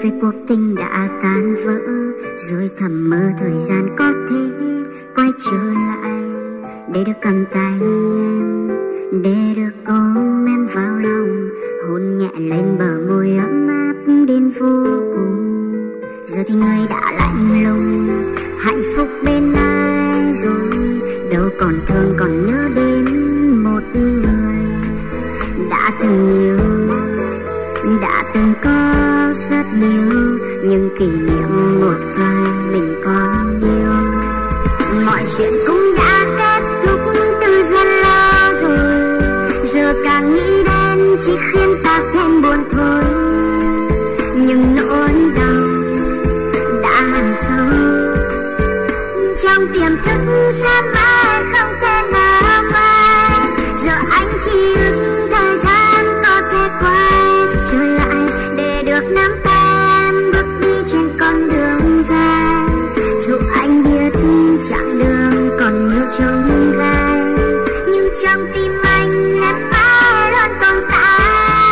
về cuộc tình đã tan vỡ, rồi thầm mơ thời gian có thể quay trở lại để được cầm tay em, để được ôm em vào lòng, hôn nhẹ lên bờ môi ấm áp đến vô cùng. Giờ thì người đã lạnh lùng, hạnh phúc bên ai rồi, đâu còn thương còn nhớ đến một người đã từng yêu, đã từng có rất nhiều những kỷ niệm một thời mình còn yêu. Mọi chuyện cũng đã kết thúc từ rất lâu rồi, giờ càng nghĩ đến chỉ khiến ta thêm buồn thôi. Nhưng nỗi đau đã hằn sâu trong tiềm thức sẽ mãi không thể nào phai. Giờ anh chỉ ước thời gian có thể quay trở lại để được nắm tay em bước đi trên con đường dài. Dù anh biết chặng đường còn nhiều chông gai, nhưng trong tim anh em mãi luôn tồn tại.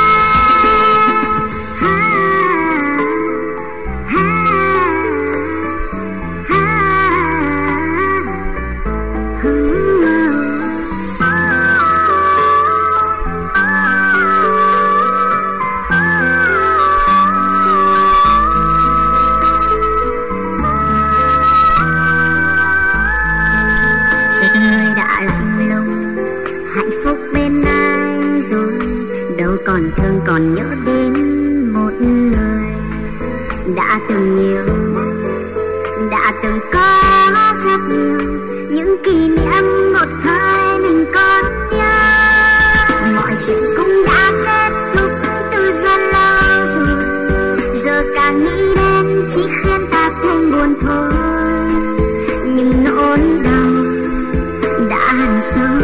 Còn thương còn nhớ đến một người đã từng yêu, đã từng có rất nhiều những kỷ niệm một thời mình còn nhớ. Mọi chuyện cũng đã kết thúc từ rất lâu rồi, giờ càng nghĩ đến chỉ khiến ta thêm buồn thôi. Nhưng nỗi đau đã hằn sâu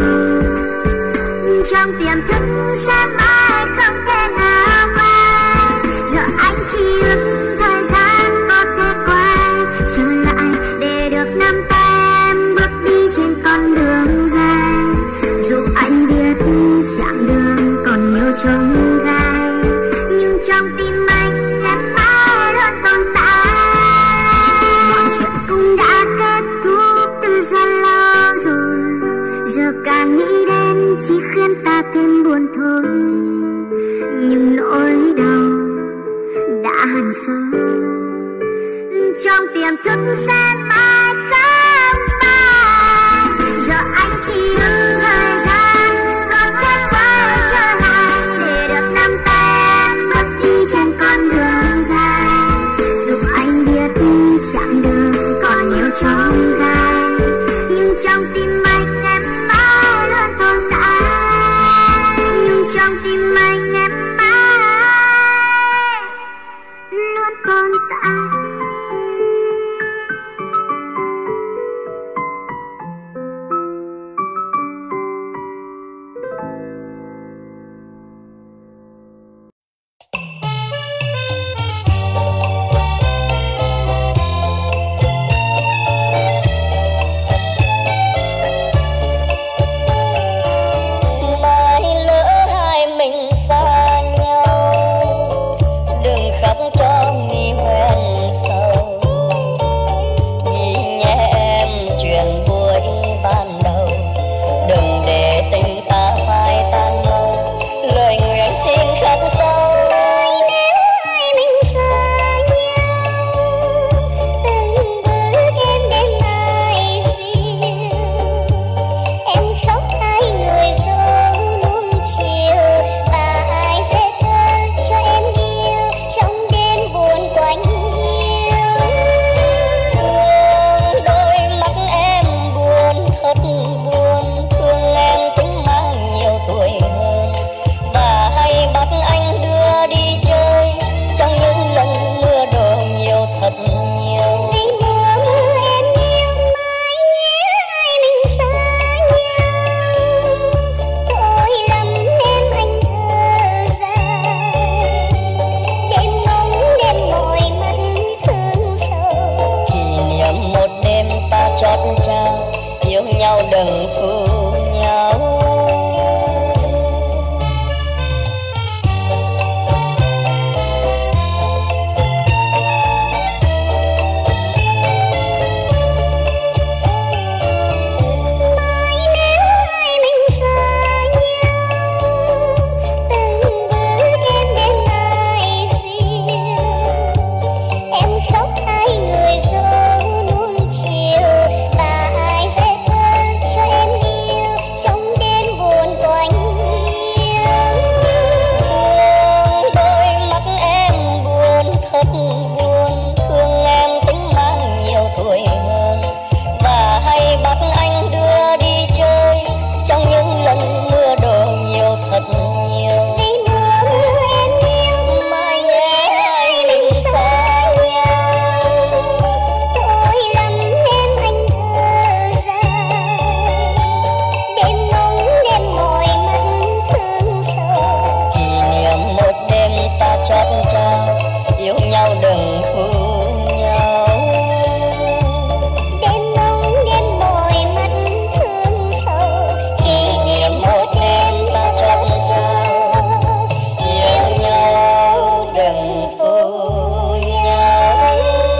trong tiềm thức sẽ mãi không thể nào phai. Giờ anh chỉ ước thời gian có thể quay trở lại để được nắm tay em bước đi trên con đường dài. Dù anh biết chặng đường còn nhiều chông gai, nhưng trong tim anh em mãi luôn tồn tại. Mọi chuyện cũng đã kết thúc từ rất lâu rồi, giờ càng nghĩ đến chỉ khiến ta thêm buồn thôi. Nhưng nỗi đau đã hằn sâu trong tiềm thức sẽ mãi không phai. Giờ anh chỉ ước thời gian có thể quay trở lại để được nắm tay em bước đi trên con đường dài. Dù anh biết chặng đường còn nhiều chông gai, nhưng trong tim anh em mãi luôn tồn tại. Nhưng trong tim anh em mãi luôn tồn tại. Cho mi hoen xa thật buồn, thương em tính mang nhiều tuổi hơn, và hay bắt anh đưa đi chơi trong những lần mưa đổ nhiều thật nhiều. Vì mưa em yêu Mai nhé anh đừng xa nhau. tôi lắm em anh thơ dài, đêm ngóng đêm mỏi mắt thương sầu. Kỷ niệm một đêm ta chót trao, yêu nhau đừng phụ nhau. Đêm ngóng đêm mỏi mắt thương sầu. Kỷ niệm Một đêm ta chót trao, yêu nhau đừng phụ nhau.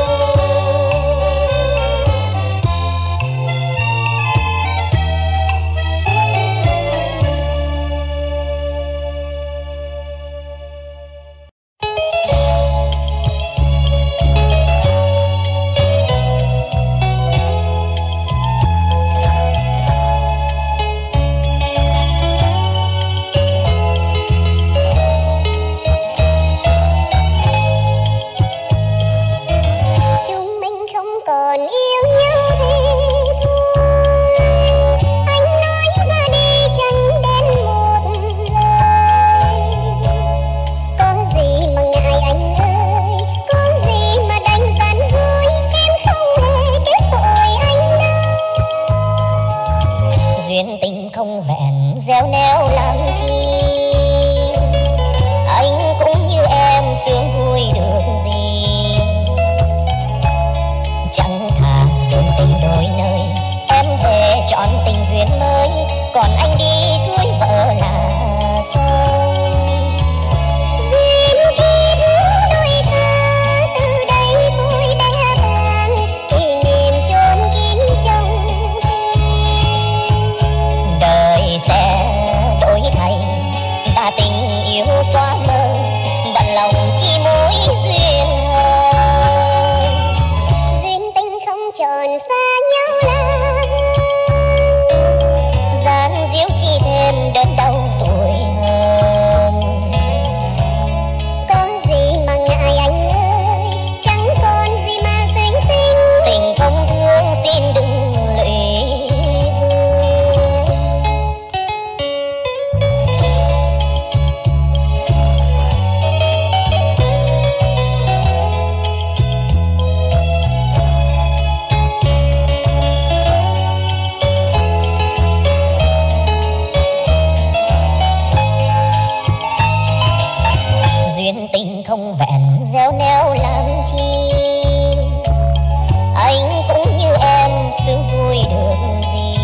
chúng mình không còn yêu nhau thì thôi. Anh nói ra đi chẳng đến một lời. Có gì mà ngại anh ơi, có gì mà đành phản vui. Em không hề kết tội anh đâu. Duyên tình không vẹn gieo neo làm chi, anh cũng như em sướng vui được gì. Chẳng thà đường tình đôi nơi, em về chọn tình duyên mới, còn anh đi cưới vợ là sao. Duyên kiếp đôi ta từ đây vui bé bàng, kỷ niệm chôn kín trong Đời sẽ đổi thay, ta tình yêu xóa mờ, bận lòng chi mối duyên ơi. duyên tình không tròn xa nhau làm. Gian díu chi thêm đớn đau tuổi hơn. Có gì mà ngại anh ơi, chẳng còn gì mà suy tính. Tình không thương xin đừng lụy vương. Duyên tình không vẹn gieo neo làm chi, anh cũng như em sướng vui được gì.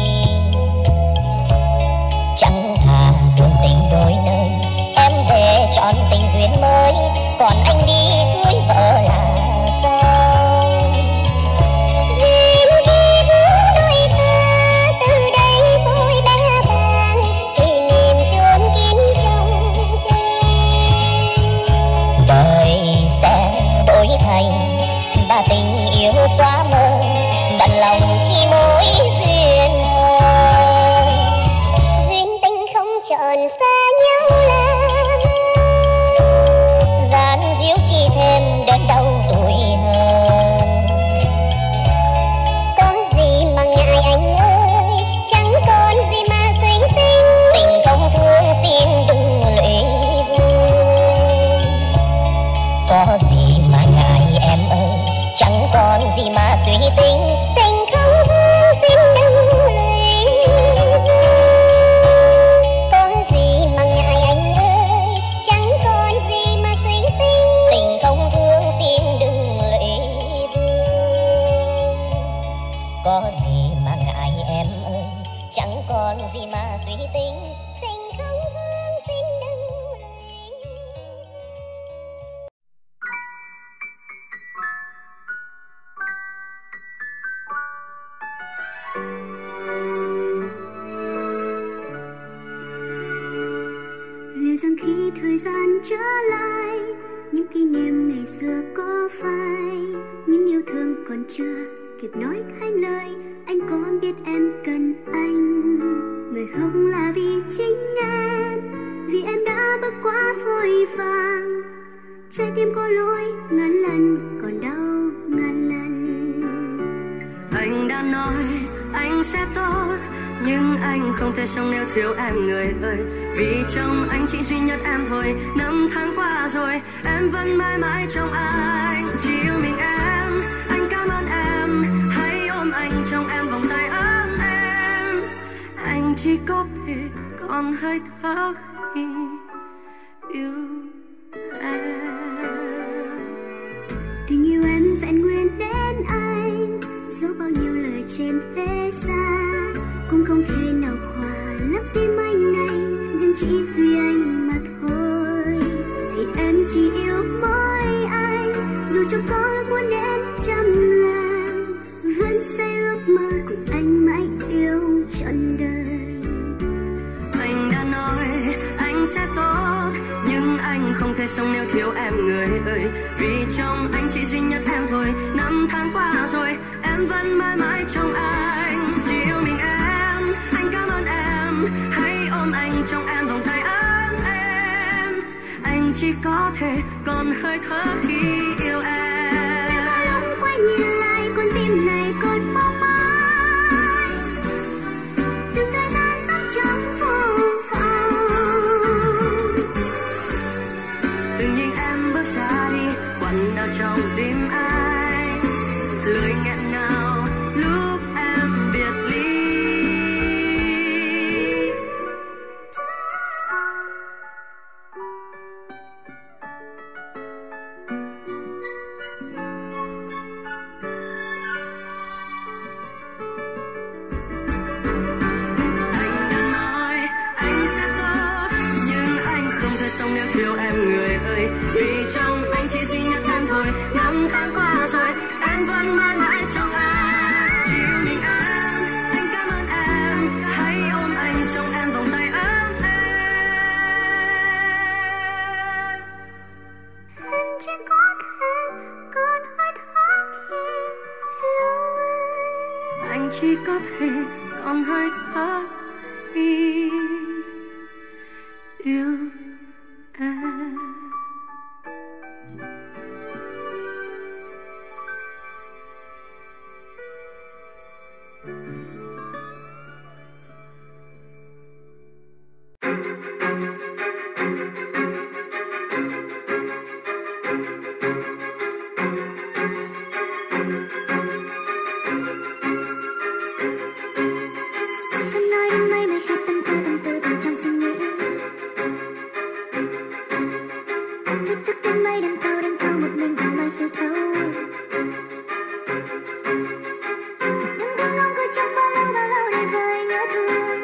Chẳng thà đường tình đôi nơi, em về chọn tình duyên mới, còn anh đi cưới vợ là sao. Duyên kiếp đôi ta từ đây vui bé bàng, kỷ niệm chôn kín trong Đời sẽ đổi thay, và tình yêu xóa mờ, bận lòng chi mối duyên ơi. duyên tình không tròn xa nhau làm. Gian díu chi thêm đớn đau tuổi hơn. Có gì mà ngại anh ơi, chẳng còn gì mà suy tính. Tình không thương xin đừng lụy vương. Có gì mà ngại em ơi, chẳng còn gì mà suy tính. Tình không thương xin đừng lụy vương. Có gì mà ngại anh ơi, chẳng còn gì mà suy tính. Tình không thương xin đừng lụy vương. Có gì mà ngại em ơi, chẳng còn gì mà suy tính. Tình không thương xin đừng lụy. Liệu rằng khi thời gian trở lại, những kỷ niệm ngày xưa có phai, những yêu thương còn chưa kịp nói thành lời, anh có biết em cần anh. Người không là vì chính em, vì em đã bước qua vội vàng, trái tim có lỗi ngàn lần anh không thể sống nếu thiếu em người ơi. Vì trong anh chỉ duy nhất em thôi. Năm tháng qua rồi em vẫn mãi mãi trong anh. Chỉ yêu mình em, anh cảm ơn em. Hãy ôm anh trong em vòng tay ấm em. Anh chỉ có thể còn hơi thở khi yêu em. Tình yêu em vẹn nguyên đến anh, dẫu bao nhiêu lời trên thế gian cũng không thể nào khỏa lấp tim anh này, riêng chỉ duy anh mà thôi. Vì em chỉ yêu mỗi anh, dù cho có ước muốn đến trăm lần, vẫn sẽ ước mơ cùng anh mãi yêu trọn đời. Anh đã nói anh sẽ tốt, nhưng anh không thể sống nếu thiếu em người ơi. Vì trong anh chỉ duy nhất em thôi. Năm tháng qua rồi em vẫn mãi mãi trong anh. Chỉ yêu mình em, anh cảm ơn em. Hãy ôm anh trong em vòng tay ấm em. Anh chỉ có thể còn hơi thở khi yêu em. Nếu có lúc quay nhìn lại con tim này còn mong mãi từng thời gian sống trong vô vọng. Từng nhìn em bước xa đi, quặn đau trong tim anh. Lời nghẹn ngào lúc em biệt ly. Anh đã nói anh sẽ tốt, nhưng anh không thể sống nếu thiếu em người ơi. Vì trong anh chỉ duy nhất em thôi. Năm tháng qua rồi em vẫn mãi mãi trong anh. Chỉ yêu mình em, anh cảm ơn em. Hãy ôm anh trong em vòng tay ấm em. Em chỉ có thể còn hơi thở khi yêu anh. Anh chỉ có thể còn hơi thở khi yêu em. Cơn nói đến mây mây hết tâm tư trong suy nghĩ. Cứ thức đến mây đêm thâu một mình cùng mây phiêu thâu. Đừng cứ ngóng cứ trong bao lâu để vơi nhớ thương.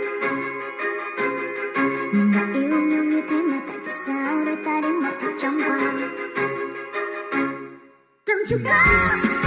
Nhưng đã yêu nhau như thế mà tại vì sao đôi ta đến mọi thứ trong qua. Don't you go.